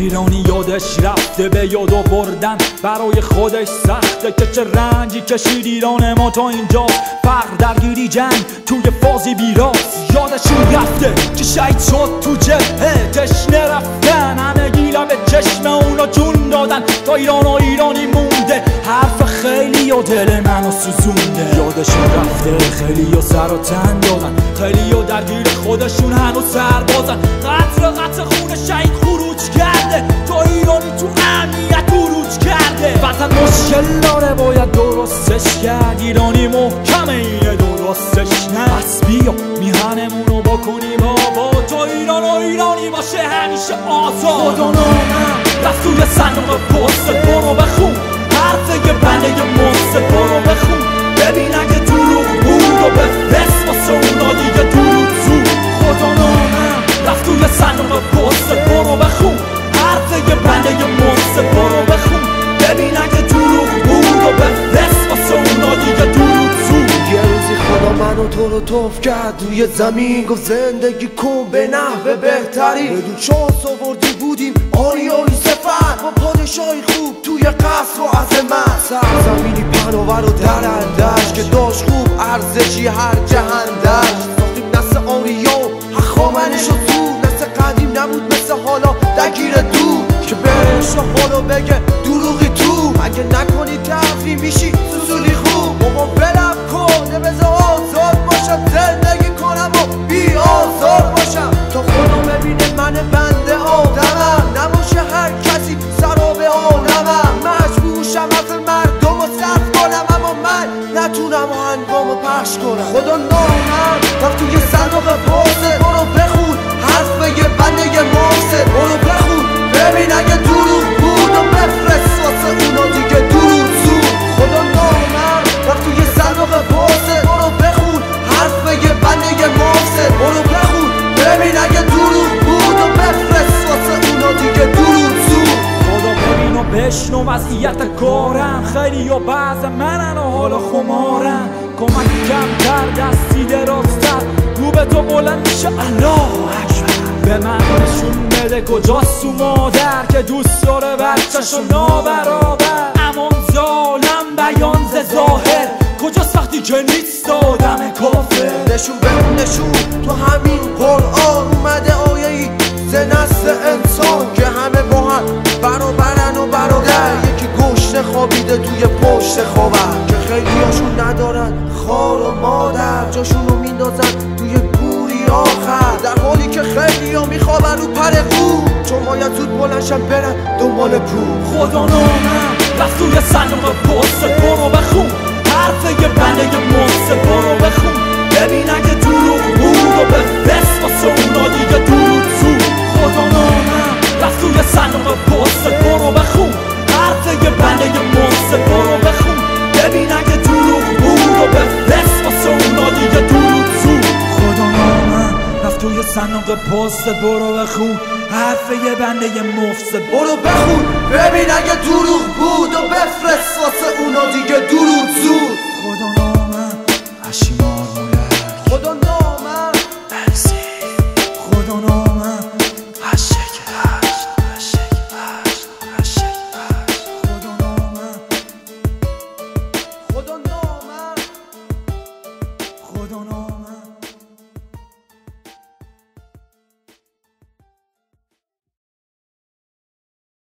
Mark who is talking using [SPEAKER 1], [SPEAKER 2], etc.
[SPEAKER 1] ایرانی یادش رفته به یادو بردن برای خودش سخته که چه رنجی کشید ایران ما تا اینجا. فقر، درگیری، جنگ توی فازی بیراست یادشون رفته که شهید شد تو جبهه. تشنه رفتن همه گیلا به چشم اونا جون دادن تا ایران و ایرانی مونده. حرف خیلی و دل منو سوزونده. یادشون رفته خیلی و سر و تن دادن، خیلی و درگیر خودشون هنوز سربازن. قطر خون شهید خروج کرده تا ایرانی تو امنیت عروج کرده. وطن مشکل داره باید درستش کرد، ایرانی محکمه اینه درستش نه. پس بیا میهنمونو بکنیم بابا تا ایران و ایرانی باشه همیشه آزاد. خدا نامم رفت توی صندوق پست، برو بخون حرف یه بنده مست. برو بخون ببین اگه دروغ بود و بفرست واسه اونا دیگه درود زود. خدا نامم رفت توی صندوق پست، برو بخون حرف یه بنده مست. برو بخون ببین اگه دروغ بود و بفرست واسه اونا دیگه درود زود.
[SPEAKER 2] یه روزی خدا منو تو رو توف کرد روی زمین، گفت زندگی کن به نحو بهتری. بدون شانس آوردی بودیم آریایی سفر با پادشاهی خوب توی قصر و عظمت. سرزمینی پناور و درندش که داشت خوب ارزشی هر جهندش. ساختیم نسل آریا و هخامنش و تو نسل قدیم نبود مثل حالا درگیر دور که بهش حالا بگه دروغی تو. اگه نکنی تفری میشی سوسولی خوب. بابا بلم کن بذار آزاد باشم، زندگی کنم و بی آزار باشم تا خدا ببینه من بنده آدمم. نباشه هر کسی سراب عالمم. مجبورشم از مردم و صرف کنم اما من نتونم هنگامو پخش کنم. خدا نامم رفت توی صندوق پست، برو بخون حرف یه بنده مفسد. برو بخون ببین اگه دروغ بود و بفرست واسه اونا دیگه درود زود. خدا نامم رفت توی صندوق پست، برو بخون حرف یه بنده مفسد. برو بخون ببین اگه دروغ بود و بفرست واسه اونا دیگه درود زود.
[SPEAKER 1] خدا ببین و بشنو وضعیت کارم، خیلی و بعض منن و حالا خمارم. کمک کمتر دستی درازتر رو به تو بلند میشه الله اکبر. به من نشون بده کجاست تو مادر که دوست داره بچه‌شو نابرابر. امان ظالم بیان ز ظاهر کجاست وقتی که نیست آدم کافر.
[SPEAKER 2] نشون به نشون تو همین قرآن اومده آیه‌ای ز نسل انسان که همه با هم برابرن و برادر. یکی گشنه خوابیده توی پشت خاور که خیلی هاشون ندارن خار و مادر. جاشونو میندازن توی گوری آخر در حالی که خیلی ها میخوابن رو پر قو چون باید زود بلنشن برن دنبال پول.
[SPEAKER 1] خدا نامم رفت توی صندوق پست، برو بخون حرف یه بنده مست. برو بخون ببین اگه دروغ بود و بفرست واسه اونا دیگه درود زود. خدا نامم رفت توی صندوق پست، برو بخون حرف یه بنده مست. برو بخون ببین اگه دروغ بود و بفرست واسه اونا دیگه درود زود. خدا نامم رفت توی صندوق پست، برو بخون حرف یه بنده مفسد.
[SPEAKER 2] برو بخون ببین اگه دروغ بود و بفرست واسه اونا دیگه درود زود.